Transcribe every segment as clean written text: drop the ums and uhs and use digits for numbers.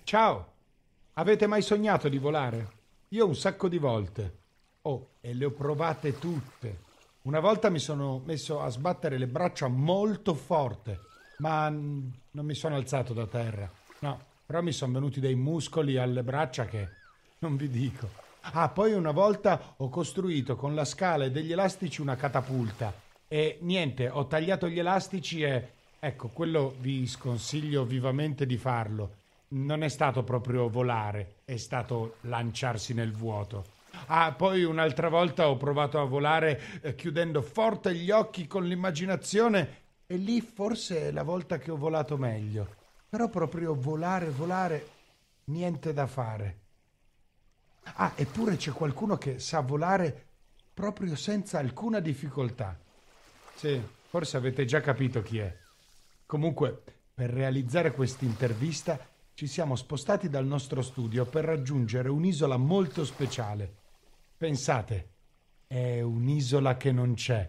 Ciao, avete mai sognato di volare? Io un sacco di volte. Oh, e le ho provate tutte. Una volta mi sono messo a sbattere le braccia molto forte, ma non mi sono alzato da terra. No, però mi sono venuti dei muscoli alle braccia che non vi dico. Ah, poi una volta ho costruito con la scala e degli elastici una catapulta e niente, ho tagliato gli elastici e ecco, quello vi sconsiglio vivamente di farlo. Non è stato proprio volare, è stato lanciarsi nel vuoto. Ah, poi un'altra volta ho provato a volare chiudendo forte gli occhi con l'immaginazione e lì forse è la volta che ho volato meglio. Però proprio volare, niente da fare. Ah, eppure c'è qualcuno che sa volare proprio senza alcuna difficoltà. Sì, forse avete già capito chi è. Comunque, per realizzare questa intervista ci siamo spostati dal nostro studio per raggiungere un'isola molto speciale. Pensate, è un'isola che non c'è.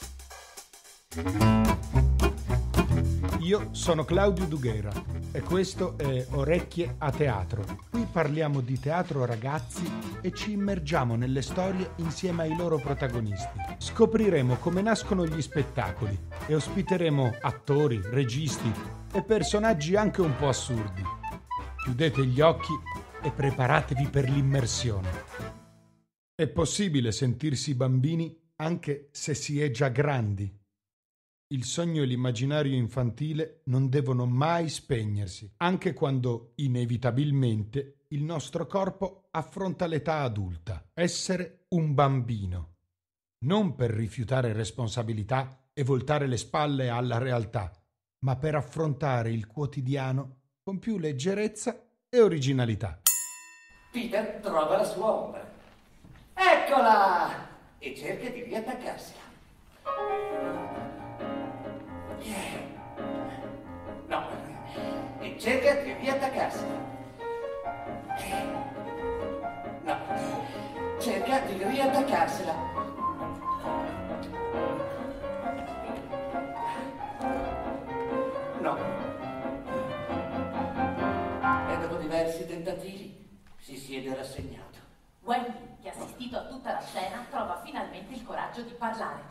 Io sono Claudio Dughera e questo è Orecchie a Teatro. Qui parliamo di teatro ragazzi e ci immergiamo nelle storie insieme ai loro protagonisti. Scopriremo come nascono gli spettacoli e ospiteremo attori, registi e personaggi anche un po' assurdi. Chiudete gli occhi e preparatevi per l'immersione. È possibile sentirsi bambini anche se si è già grandi. Il sogno e l'immaginario infantile non devono mai spegnersi, anche quando, inevitabilmente, il nostro corpo affronta l'età adulta. Essere un bambino. Non per rifiutare responsabilità e voltare le spalle alla realtà, ma per affrontare il quotidiano con più leggerezza e originalità. Peter trova la sua ombra. Eccola! E cerca di riattaccarsela. No, e cerca di riattaccarsela. No, cerca di riattaccarsela. No. E dopo diversi tentativi si siede rassegnato. Wendy, che ha assistito a tutta la scena, trova finalmente il coraggio di parlare.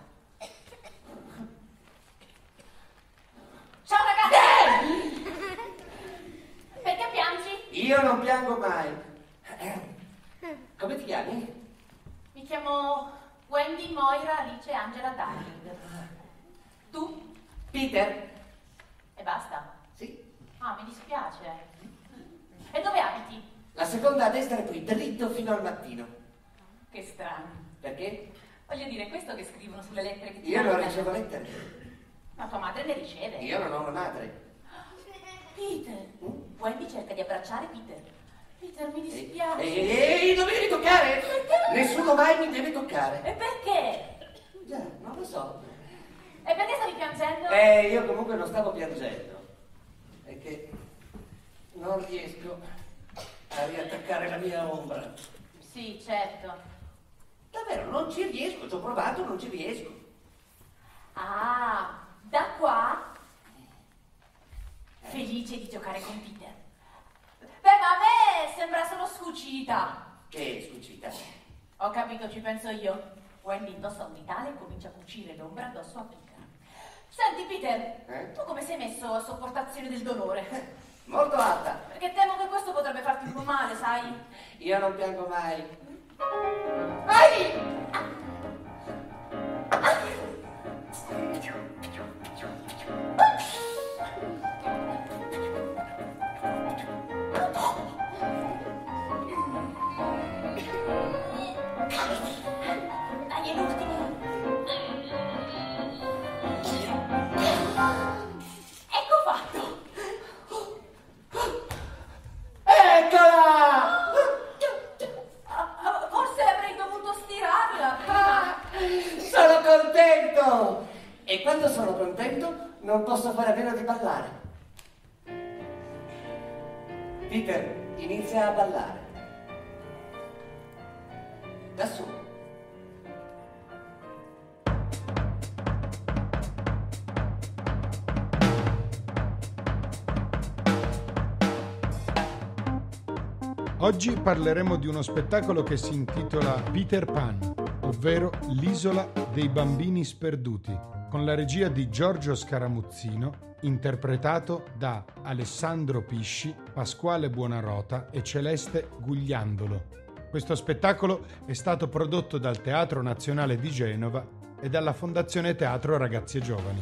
Ciao ragazzi! Perché piangi? Io non piango mai. Come ti chiami? Mi chiamo Wendy Moira Alice Angela Darling. Tu? Peter? E basta? Sì. Ah, mi dispiace. E dove abiti? La seconda a destra qui, dritto fino al mattino. Che strano. Perché? Voglio dire, questo che scrivono sulle lettere che ti Io non mandano. ricevo lettere. Ma tua madre le riceve. Io non ho una madre. Peter! Wendy cerca di abbracciare Peter. Peter, mi dispiace. Ehi, non mi devi toccare! Perché? Nessuno mai mi deve toccare. E perché? Già, non lo so. E perché stavi piangendo? Io comunque non stavo piangendo. È che non riesco a riattaccare la mia ombra. Sì, certo. Davvero, non ci riesco. Ci ho provato, non ci riesco. Ah, da qua? Felice di giocare con Peter. Beh, ma a me sembra solo scucita. Che scucita. Ho capito, ci penso io. Wendy indossa un ditale e comincia a cucire l'ombra addosso a Peter. Senti, Peter, tu come sei messo a sopportazione del dolore? Molto alta. Perché temo che questo potrebbe farti un po' male, sai? Io non piango mai. Ai! Dai, è l'ultimo. Ecco fatto. Eccola! Forse avrei dovuto stirarla prima. Sono contento! E quando sono contento non posso fare a meno di ballare. Peter, inizia a ballare. Da solo. Oggi parleremo di uno spettacolo che si intitola Peter Pan, ovvero L'isola dei bambini sperduti, con la regia di Giorgio Scaramuzzino, interpretato da Alessandro Pisci, Pasquale Buonarrota e Celeste Gugliandolo. Questo spettacolo è stato prodotto dal Teatro Nazionale di Genova e dalla Fondazione Teatro Ragazzi e Giovani.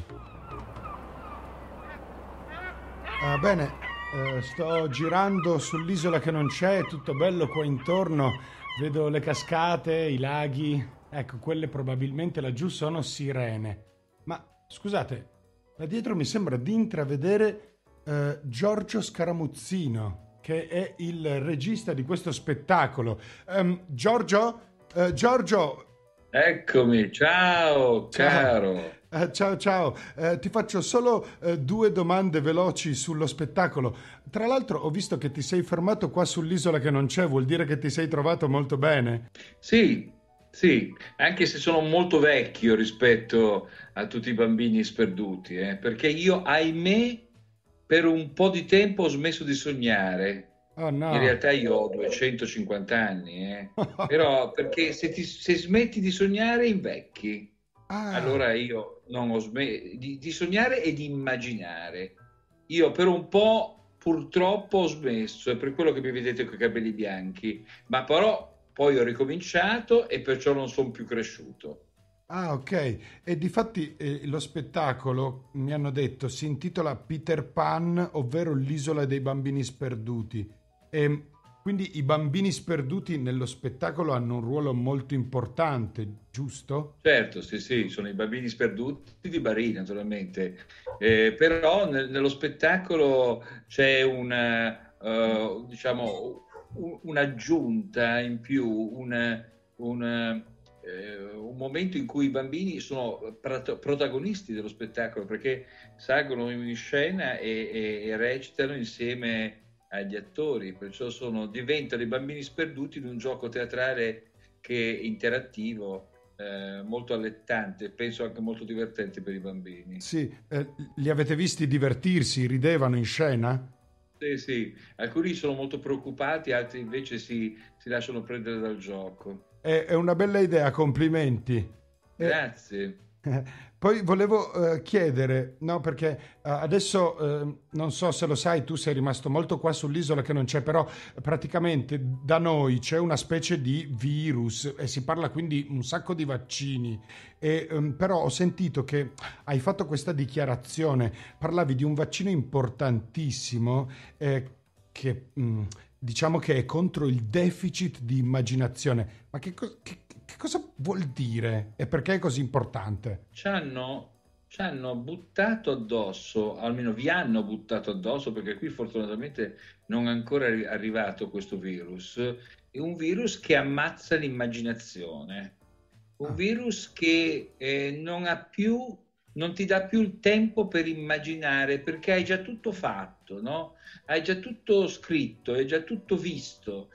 Bene. Sto girando sull'isola che non c'è, è tutto bello qua intorno, vedo le cascate, i laghi, ecco, quelle probabilmente laggiù sono sirene. Ma scusate, là dietro mi sembra di intravedere Giorgio Scaramuzzino, che è il regista di questo spettacolo. Giorgio? Giorgio! Eccomi, ciao, caro. Ciao. Ti faccio solo 2 domande veloci sullo spettacolo. Tra l'altro ho visto che ti sei fermato qua sull'isola che non c'è, vuol dire che ti sei trovato molto bene? Sì, anche se sono molto vecchio rispetto a tutti i bambini sperduti, perché io, ahimè, per un po' di tempo ho smesso di sognare. Oh no. In realtà io ho 250 anni, però perché se smetti di sognare invecchi. Allora io non ho smesso di sognare e di immaginare. Io per un po' purtroppo ho smesso, è per quello che mi vedete con i capelli bianchi, ma però poi ho ricominciato e perciò non sono più cresciuto. Ok. E difatti lo spettacolo, mi hanno detto, si intitola Peter Pan, ovvero l'isola dei bambini sperduti. E quindi i bambini sperduti nello spettacolo hanno un ruolo molto importante, giusto? Certo, sì, sono i bambini sperduti di Bari, naturalmente. Però nello spettacolo c'è diciamo, un'aggiunta in più, un momento in cui i bambini sono protagonisti dello spettacolo, perché salgono in scena e recitano insieme agli attori, perciò diventano i bambini sperduti in un gioco teatrale che è interattivo, molto allettante, penso anche molto divertente per i bambini. Sì, li avete visti divertirsi, ridevano in scena? Sì, alcuni sono molto preoccupati, altri invece si lasciano prendere dal gioco. È una bella idea, complimenti. Grazie. Poi volevo chiedere, no, perché adesso non so se lo sai, tu sei rimasto molto qua sull'isola che non c'è, però praticamente da noi c'è una specie di virus e si parla quindi un sacco di vaccini. Però ho sentito che hai fatto questa dichiarazione, parlavi di un vaccino importantissimo che diciamo che è contro il deficit di immaginazione. Ma che cosa vuol dire e perché è così importante? Ci hanno buttato addosso, almeno vi hanno buttato addosso, perché qui fortunatamente non è ancora arrivato questo virus, è un virus che ammazza l'immaginazione, un virus che non ti dà più il tempo per immaginare, perché hai già tutto fatto, no? Hai già tutto scritto, hai già tutto visto.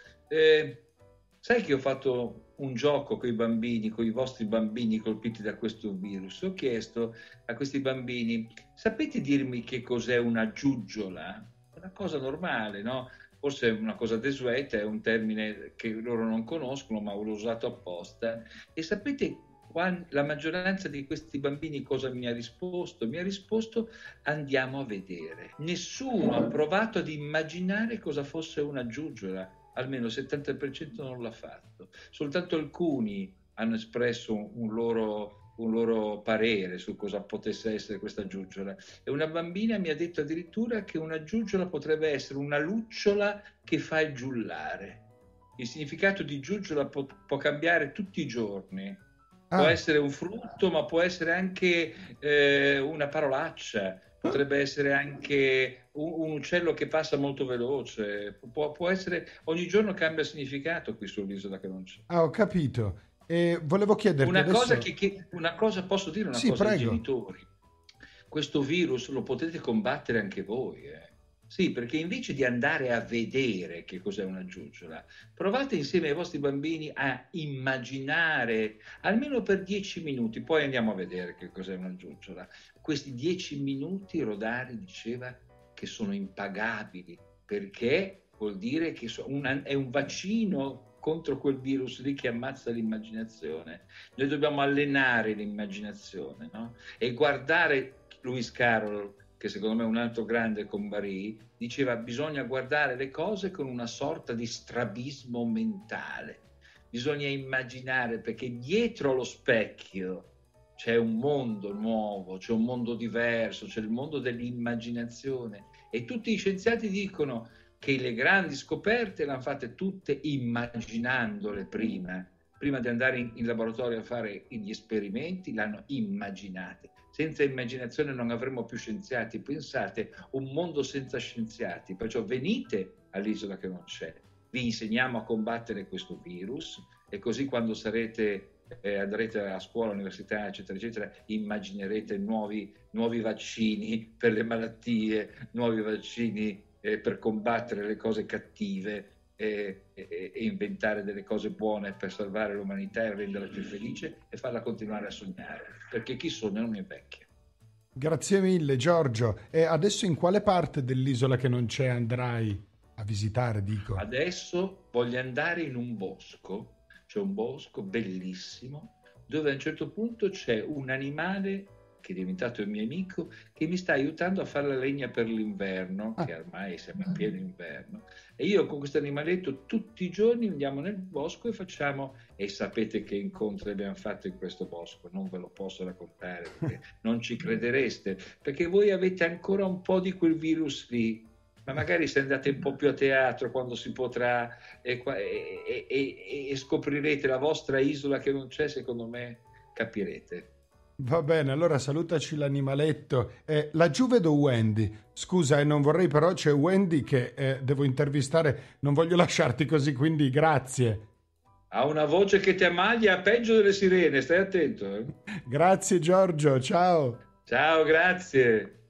Sai che ho fatto un gioco con i bambini, con i vostri bambini colpiti da questo virus? Ho chiesto a questi bambini: sapete dirmi che cos'è una giuggiola? Una cosa normale, no? Forse è una cosa desueta, è un termine che loro non conoscono, ma l'ho usato apposta. E sapete la maggioranza di questi bambini cosa mi ha risposto? Mi ha risposto: andiamo a vedere. Nessuno ha provato ad immaginare cosa fosse una giuggiola. Almeno il 70% non l'ha fatto. Soltanto alcuni hanno espresso un loro parere su cosa potesse essere questa giuggiola. E una bambina mi ha detto addirittura che una giuggiola potrebbe essere una lucciola che fa il giullare. Il significato di giuggiola può cambiare tutti i giorni. Può essere un frutto, ma può essere anche una parolaccia. Potrebbe essere anche un uccello che passa molto veloce, può essere, ogni giorno cambia significato qui sull'isola che non c'è. Ho capito. E volevo chiederti Una cosa, posso dire una sì, cosa ai prego. genitori? Questo virus lo potete combattere anche voi, Sì, perché invece di andare a vedere che cos'è una giuggiola, provate insieme ai vostri bambini a immaginare, almeno per 10 minuti, poi andiamo a vedere che cos'è una giuggiola. Questi 10 minuti Rodari diceva che sono impagabili, perché vuol dire che è un vaccino contro quel virus lì che ammazza l'immaginazione. Noi dobbiamo allenare l'immaginazione, no? E guardare Lewis Carroll, che secondo me è un altro grande con Barry, diceva bisogna guardare le cose con una sorta di strabismo mentale, bisogna immaginare, perché dietro lo specchio c'è un mondo nuovo, c'è un mondo diverso, c'è il mondo dell'immaginazione, e tutti gli scienziati dicono che le grandi scoperte le hanno fatte tutte immaginandole prima di andare in laboratorio a fare gli esperimenti, l'hanno immaginate. Senza immaginazione non avremo più scienziati. Pensate, un mondo senza scienziati. Perciò venite all'isola che non c'è, vi insegniamo a combattere questo virus, e così quando andrete a scuola, all'università, eccetera, eccetera, immaginerete nuovi vaccini per le malattie, nuovi vaccini per combattere le cose cattive, e inventare delle cose buone per salvare l'umanità e renderla più felice e farla continuare a sognare, perché chi sogna non invecchia. Grazie mille Giorgio. E adesso in quale parte dell'isola che non c'è andrai a visitare, dico? Adesso voglio andare in un bosco, c'è un bosco bellissimo dove a un certo punto c'è un animale che è diventato il mio amico, che mi sta aiutando a fare la legna per l'inverno, che ormai siamo in pieno inverno, e io con questo animaletto tutti i giorni andiamo nel bosco e facciamo, e sapete che incontri abbiamo fatto in questo bosco, non ve lo posso raccontare perché non ci credereste, perché voi avete ancora un po' di quel virus lì, ma magari se andate un po' più a teatro quando si potrà e scoprirete la vostra isola che non c'è, secondo me capirete. Va bene, allora salutaci l'animaletto. Laggiù vedo Wendy. Scusa, non vorrei, però c'è Wendy che devo intervistare. Non voglio lasciarti così, quindi grazie. Ha una voce che ti ammaglia, peggio delle sirene, stai attento. Grazie Giorgio, ciao. Ciao, grazie.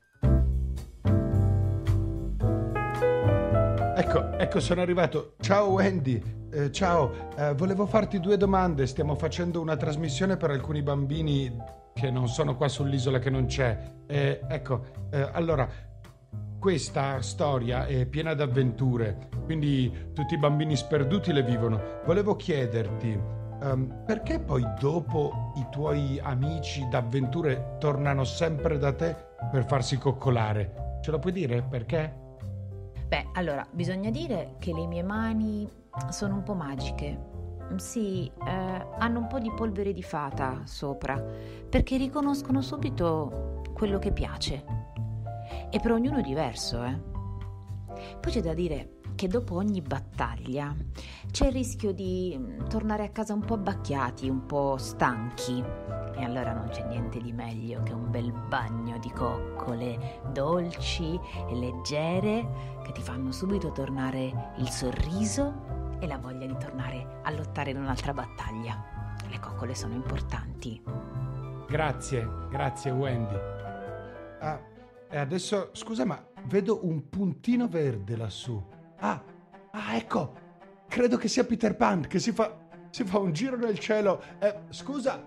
Ecco, sono arrivato. Ciao Wendy. Ciao, volevo farti 2 domande. Stiamo facendo una trasmissione per alcuni bambini che non sono qua sull'isola che non c'è. Allora, questa storia è piena d'avventure, quindi tutti i bambini sperduti le vivono. Volevo chiederti, perché poi dopo i tuoi amici d'avventure tornano sempre da te per farsi coccolare? Ce lo puoi dire perché? Beh, allora, bisogna dire che le mie mani sono un po' magiche. Sì, hanno un po' di polvere di fata sopra, perché riconoscono subito quello che piace. E per ognuno è diverso, Poi c'è da dire che dopo ogni battaglia c'è il rischio di tornare a casa un po' abbacchiati, un po' stanchi. E allora non c'è niente di meglio che un bel bagno di coccole dolci e leggere che ti fanno subito tornare il sorriso e la voglia di tornare a lottare in un'altra battaglia. Le coccole sono importanti. Grazie Wendy. E adesso, scusa, ma vedo un puntino verde lassù. Ecco, credo che sia Peter Pan che si fa un giro nel cielo. Scusa,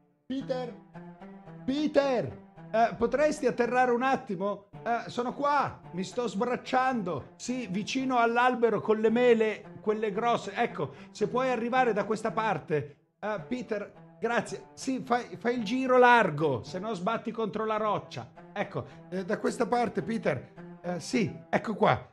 Peter, potresti atterrare un attimo? Sono qua, mi sto sbracciando, sì, vicino all'albero con le mele, quelle grosse. Ecco, se puoi arrivare da questa parte. Peter, grazie. Sì, fai il giro largo, se no sbatti contro la roccia. Ecco, da questa parte, Peter. Sì, ecco qua.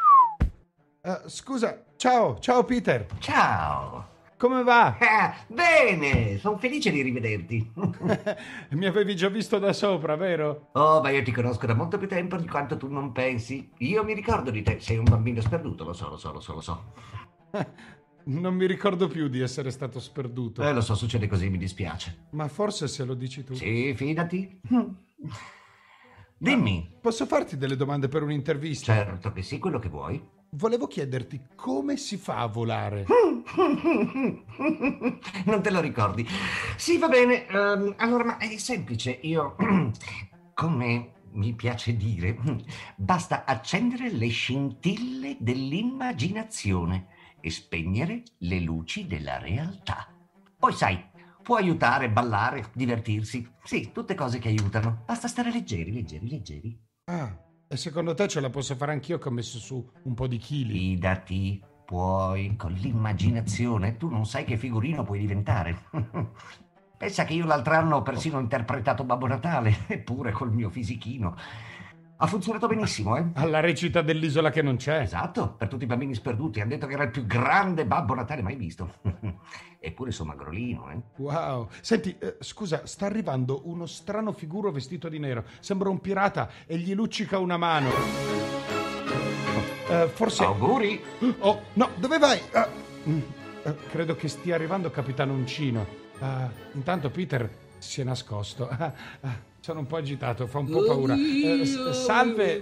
Scusa, ciao Peter. Ciao. Come va? Bene, sono felice di rivederti. Mi avevi già visto da sopra, vero? Oh, ma io ti conosco da molto più tempo di quanto tu non pensi. Io mi ricordo di te, sei un bambino sperduto, lo so. Non mi ricordo più di essere stato sperduto. Lo so, succede così, mi dispiace. Ma forse se lo dici tu. Sì, fidati. Dimmi. Posso farti delle domande per un'intervista? Certo che sì, quello che vuoi. Volevo chiederti come si fa a volare. Non te lo ricordi? Sì, va bene. Allora, ma è semplice. Io, come mi piace dire, basta accendere le scintille dell'immaginazione e spegnere le luci della realtà. Poi sai, può aiutare, ballare, divertirsi. Sì, tutte cose che aiutano. Basta stare leggeri. e secondo te ce la posso fare anch'io che ho messo su un po' di chili? Fidati, puoi, con l'immaginazione, tu non sai che figurino puoi diventare. Pensa che io l'altro anno ho persino interpretato Babbo Natale, eppure col mio fisichino. Ha funzionato benissimo, eh? Alla recita dell'isola che non c'è. Esatto, per tutti i bambini sperduti. Hanno detto che era il più grande Babbo Natale mai visto. Eppure sono magrolino, eh? Wow. Senti, scusa, sta arrivando uno strano figuro vestito di nero. Sembra un pirata e gli luccica una mano. Forse... Auguri! Oh, no, dove vai? Credo che stia arrivando Capitano Uncino. Intanto Peter si è nascosto. Sono un po' agitato, fa un po' paura. Salve.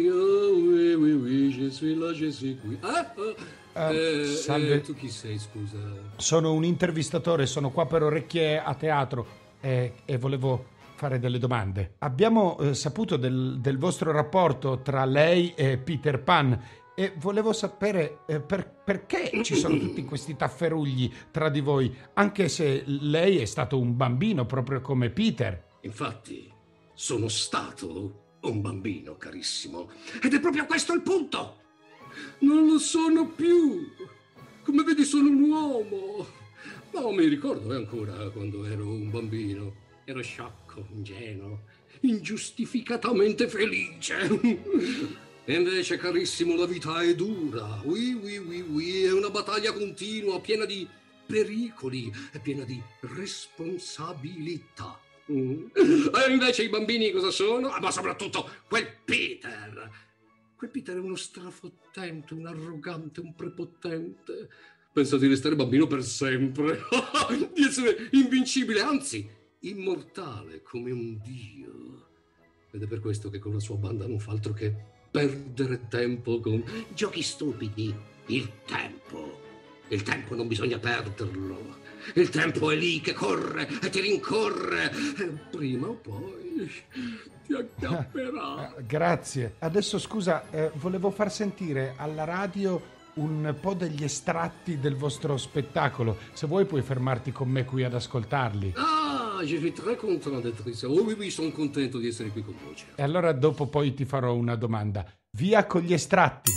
Salve. Tu chi sei, scusa? Sono un intervistatore, sono qua per Orecchie a Teatro e volevo fare delle domande. Abbiamo saputo del vostro rapporto tra lei e Peter Pan e volevo sapere perché ci sono tutti questi tafferugli tra di voi, anche se lei è stato un bambino proprio come Peter. Infatti, sono stato un bambino, carissimo. Ed è proprio questo il punto. Non lo sono più. Come vedi, sono un uomo. Ma mi ricordo ancora quando ero un bambino. Ero sciocco, ingenuo, ingiustificatamente felice. E invece, carissimo, la vita è dura. Oui, è una battaglia continua, piena di pericoli e piena di responsabilità. E invece i bambini cosa sono? Ma soprattutto quel Peter. Quel Peter è uno strafottente, un arrogante, un prepotente. Pensa di restare bambino per sempre, di essere invincibile, anzi, immortale come un dio. Ed è per questo che con la sua banda non fa altro che perdere tempo con giochi stupidi. Il tempo non bisogna perderlo. Il tempo è lì che corre e ti rincorre e prima o poi ti aggrapperà. Grazie. Adesso scusa, volevo far sentire alla radio un po' degli estratti del vostro spettacolo. Se vuoi puoi fermarti con me qui ad ascoltarli. Ah, je suis très content d'être ici. Oh oui, sono contento di essere qui con voi. E allora dopo poi ti farò una domanda. Via con gli estratti.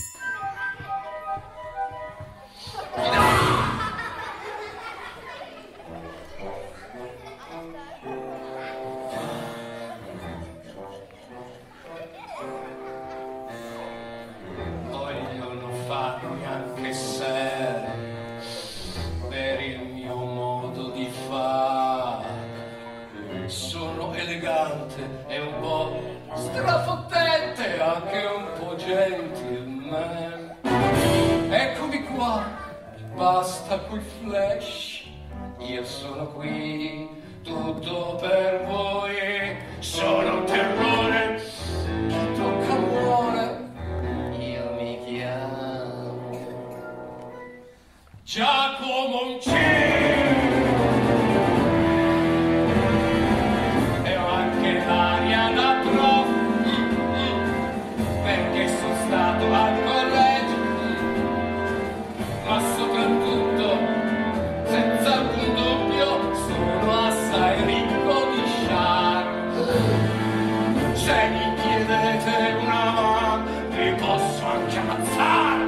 Vogliono farmi anche serio per il mio modo di fare. Sono elegante e un po' strafottente, anche un po' gentleman. Eccomi qua, basta coi flash. Io sono qui, tutto per voi. Sono un terrore, chi tocca muore. Io mi chiamo Giacomo Uncino. E ho anche l'aria da prof, perché sono stato al collegio, ma soprattutto, senza alcun dubbio, sono assai ricco di charme. Se mi chiedete una mano, vi posso anche ammazzare.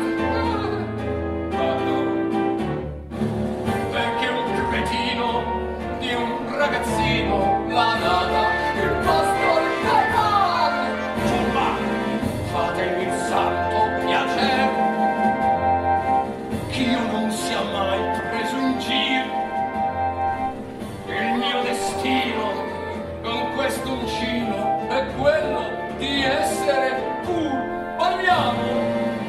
Perché un cretino di un ragazzino l'ha data il posto al cavallo. Già, fatemi il santo piacere che io non sia mai preso in giro. Il mio destino con questo uncino è quello di essere cool. Parliamo.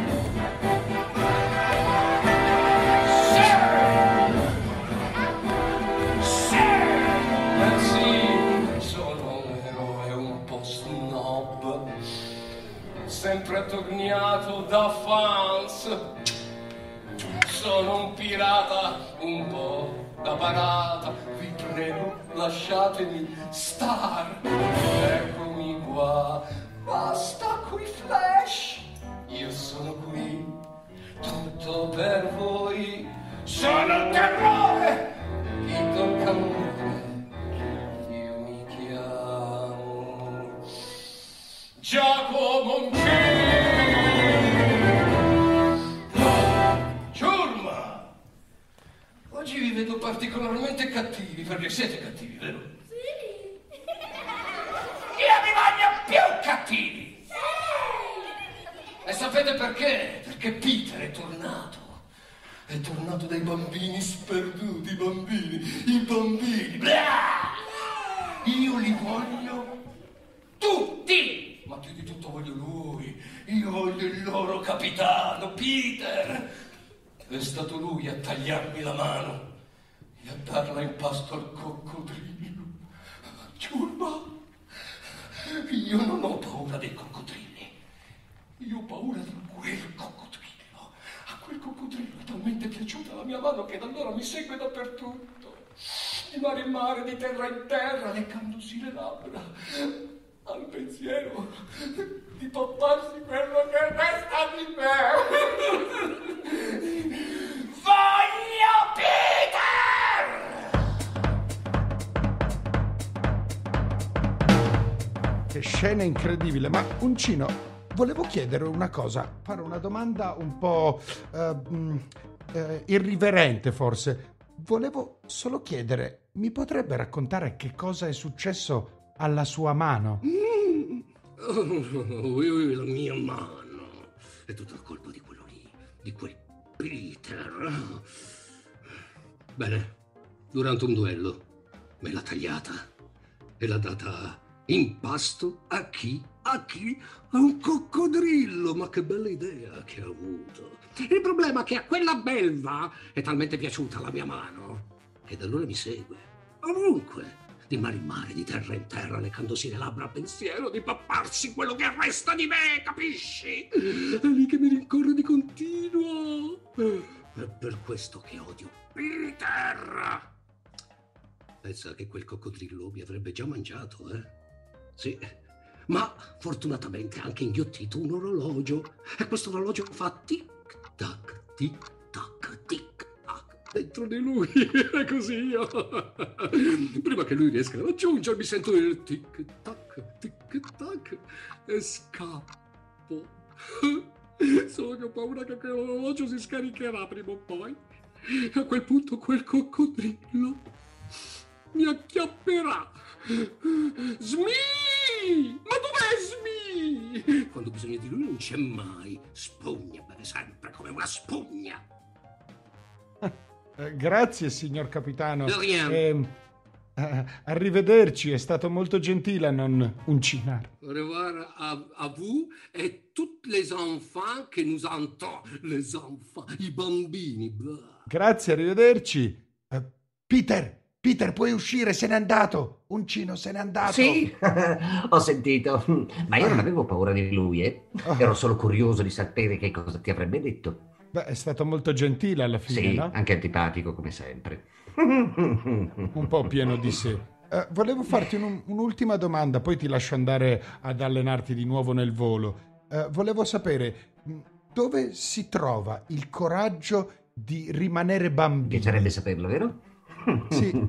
Sempre attorniato da fans. Sono un pirata un po' da parata. Vi prego, lasciatemi star. Eccomi qua, basta coi flash. Io sono qui, tutto per voi. Sono il terrore, chi tocca muore. Io mi chiamo Giacomo Ciurma! Oggi vi vedo particolarmente cattivi, perché siete cattivi, vero? Sì. Io vi voglio più cattivi! Sì. E sapete perché? Perché Peter è tornato. È tornato dai bambini sperduti, i bambini. Blah! Io li voglio tutti! Ma più di tutto voglio lui. Io voglio il loro capitano, Peter. È stato lui a tagliarmi la mano e a darla in pasto al coccodrillo. Ciurma, io non ho paura dei coccodrilli. Io ho paura di quel coccodrillo. A quel coccodrillo è talmente piaciuta la mia mano che da allora mi segue dappertutto. Di mare in mare, di terra in terra, leccandosi le labbra. Al pensiero di topparsi quello che resta di me. Voglio Peter! Che scena incredibile, ma Uncino, volevo chiedere una cosa, fare una domanda un po' irriverente forse. Volevo solo chiedere, mi potrebbe raccontare che cosa è successo alla sua mano? La mia mano è tutta colpa di quello lì, di quel Peter. Bene, durante un duello me l'ha tagliata e l'ha data in pasto a chi? A chi? A un coccodrillo. Ma che bella idea che ha avuto. Il problema è che a quella belva è talmente piaciuta la mia mano che da allora mi segue ovunque, di mare in mare, di terra in terra, leccandosi le labbra a pensiero di papparsi quello che resta di me, capisci? È lì che mi rincorre di continuo. È per questo che odio Peter. Pensa che quel coccodrillo mi avrebbe già mangiato, Sì, ma fortunatamente ha anche inghiottito un orologio e questo orologio fa tic-tac, tic-tac, tic-tac dentro di lui. È così io. Prima che lui riesca a raggiungermi sento il tic-tac, tic-tac e scappo. Solo che ho paura che quell'orologio si scaricherà prima o poi. A quel punto quel coccodrillo mi acchiapperà. Smee! Ma dov'è Smee? Quando ho bisogno di lui non c'è mai. Spugna, beve sempre come una spugna. Grazie, signor capitano. De rien. Arrivederci, è stato molto gentile a non uncinare. Au revoir à vous et tous les enfants que nous entendons. Les enfants, i bambini. Blah. Grazie, arrivederci. Peter, puoi uscire, se n'è andato. Uncino se n'è andato. Sì, ho sentito. Ma io non avevo paura di lui, Ero solo curioso di sapere che cosa ti avrebbe detto. Beh, è stato molto gentile alla fine, sì, no? Anche antipatico, come sempre. Un po' pieno di sé. Volevo farti un'ultima domanda, poi ti lascio andare ad allenarti di nuovo nel volo. Volevo sapere dove si trova il coraggio di rimanere bambini. Piacerebbe saperlo, vero? Sì.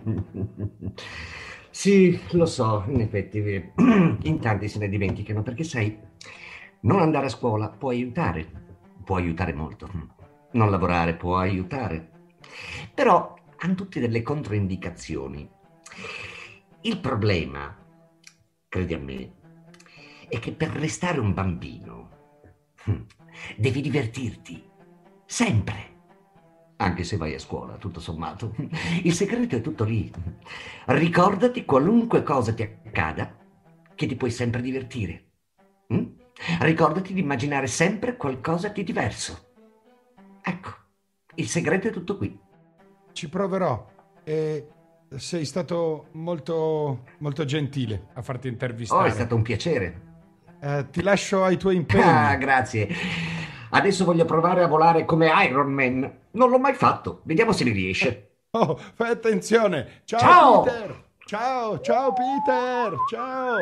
Sì, lo so, in effetti in tanti se ne dimenticano, perché sai, non andare a scuola può aiutare molto. Non lavorare può aiutare. Però hanno tutte delle controindicazioni. Il problema, credi a me, è che per restare un bambino devi divertirti, sempre. Anche se vai a scuola, tutto sommato. Il segreto è tutto lì. Ricordati, qualunque cosa ti accada, che ti puoi sempre divertire. Ricordati di immaginare sempre qualcosa di diverso. Ecco, il segreto è tutto qui. Ci proverò. Sei stato molto, molto gentile a farti intervistare. Oh, è stato un piacere. Ti lascio ai tuoi impegni. Ah, grazie. Adesso voglio provare a volare come Iron Man. Non l'ho mai fatto. Vediamo se mi riesce. Oh, fai attenzione. Ciao, Ciao! Peter. Ciao Peter. Ciao.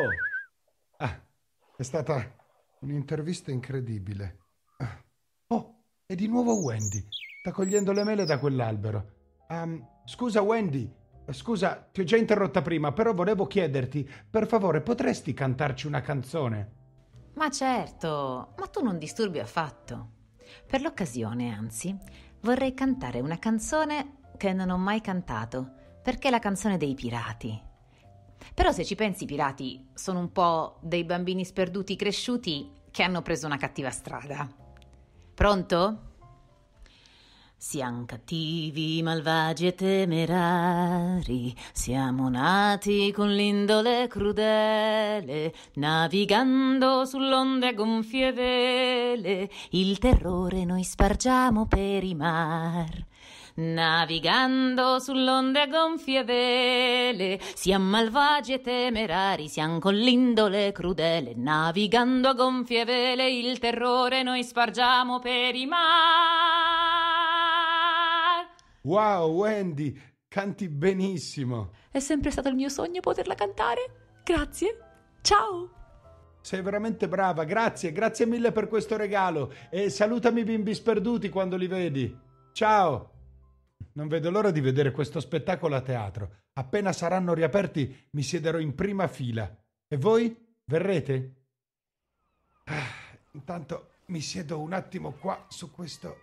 È stata un'intervista incredibile. Oh, e di nuovo Wendy. Sta cogliendo le mele da quell'albero. Scusa Wendy. Scusa, ti ho già interrotta prima, però volevo chiederti, per favore, potresti cantarci una canzone? Ma certo, ma tu non disturbi affatto. Per l'occasione, anzi, vorrei cantare una canzone che non ho mai cantato, perché è la canzone dei pirati. Però se ci pensi, i pirati sono un po' dei bambini sperduti cresciuti che hanno preso una cattiva strada. Pronto? Siamo cattivi, malvagi e temerari, siamo nati con l'indole crudele, navigando sull'onde a gonfie vele, il terrore noi spargiamo per i mar. Navigando sull'onde a gonfie vele, siamo malvagi e temerari, siamo con l'indole crudele, navigando a gonfie vele, il terrore noi spargiamo per i mar. Wow, Wendy, canti benissimo. È sempre stato il mio sogno poterla cantare. Grazie. Ciao. Sei veramente brava, grazie mille per questo regalo e salutami i bimbi sperduti quando li vedi. Ciao. Non vedo l'ora di vedere questo spettacolo a teatro. Appena saranno riaperti mi siederò in prima fila. E voi? Verrete? Intanto mi siedo un attimo qua su questo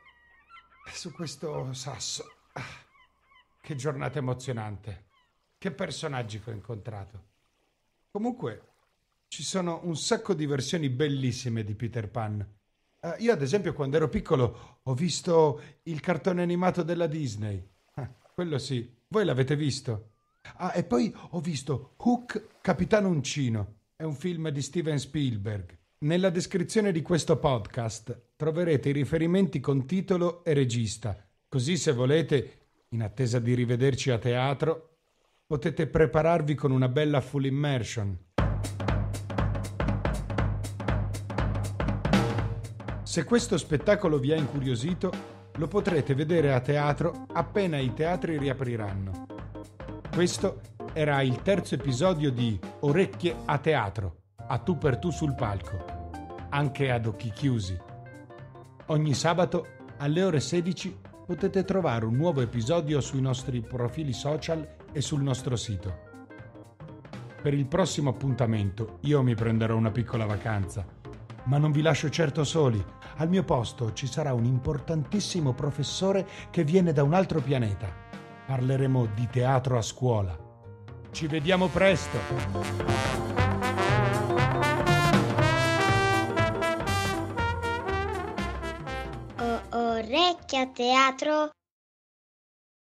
sasso. Che giornata emozionante. Che personaggi che ho incontrato. Comunque, ci sono un sacco di versioni bellissime di Peter Pan. Io ad esempio quando ero piccolo ho visto il cartone animato della Disney. Quello sì. Voi l'avete visto? E poi ho visto Hook, Capitano Uncino. È un film di Steven Spielberg. Nella descrizione di questo podcast troverete i riferimenti con titolo e regista. Così se volete, in attesa di rivederci a teatro, potete prepararvi con una bella full immersion. Se questo spettacolo vi ha incuriosito, lo potrete vedere a teatro appena i teatri riapriranno. Questo era il terzo episodio di Orecchie a teatro, a tu per tu sul palco, anche ad occhi chiusi. Ogni sabato alle ore 16 potete trovare un nuovo episodio sui nostri profili social e sul nostro sito. Per il prossimo appuntamento io mi prenderò una piccola vacanza, ma non vi lascio certo soli. Al mio posto ci sarà un importantissimo professore che viene da un altro pianeta. Parleremo di teatro a scuola. Ci vediamo presto! Orecchie a teatro